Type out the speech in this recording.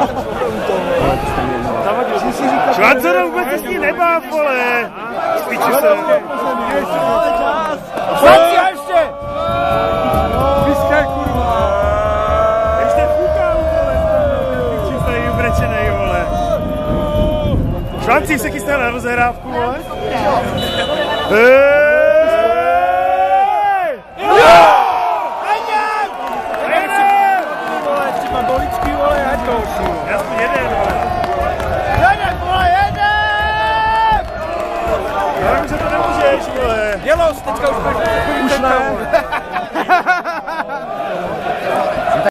Švance to vůbec si nebáv, vole! Spíči se! Švanci a ještě! Vyskaj, kurva! Ještě fukal, vole! Čistý ubrečenej, vole! Švanci se chystá na rozehrávku, vole?